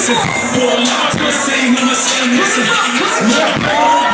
listen. For a lot to the same, I'm the same, listen.